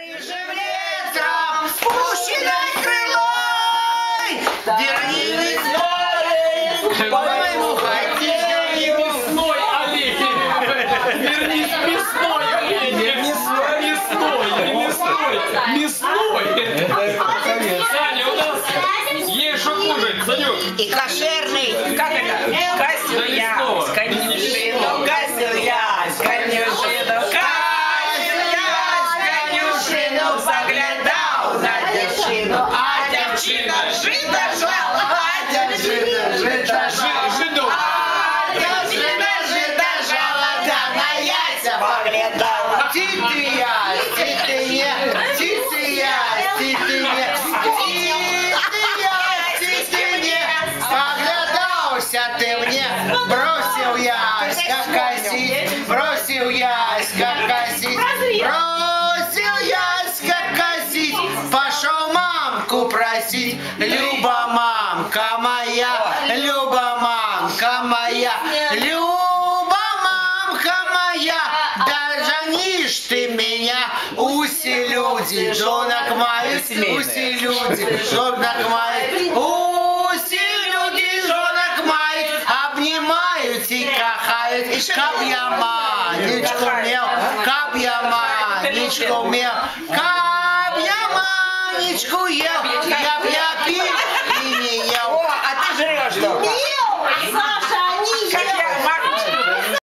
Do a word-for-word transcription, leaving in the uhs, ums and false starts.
Порывом ветром, спущенной крылой, верни весной, по-моему, хотел. Мясной олень! Вернись, мясной олень! Мясной! Мясной! Не мясной! Мясной! Саня, у нас есть что кушать, Санюк! И кошерный, как это? Косил я, с конюшину, косил я, с конюшину, косил я, с конюшину, заглядал на девчину, а девчина жида жала, а девчина жида жала, а девчина жида жала, да на яйца поглядала. Тития, тития, тития, тития, ты мне бросил я, как косить, бросил я, как косить, бросил я, как косить, пошел мамку просить, Люба, мамка моя, Люба, мамка моя, Люба, мамка моя, да жанишь ты меня, уси люди, жонок моих, уси люди, жонок моих, уси люди, жонок моих, обнимают и кахают, каб я манечку мел, каб я манечку мел, каб я манечку ел, я б я пил и не ел. О, а ты жрешь что?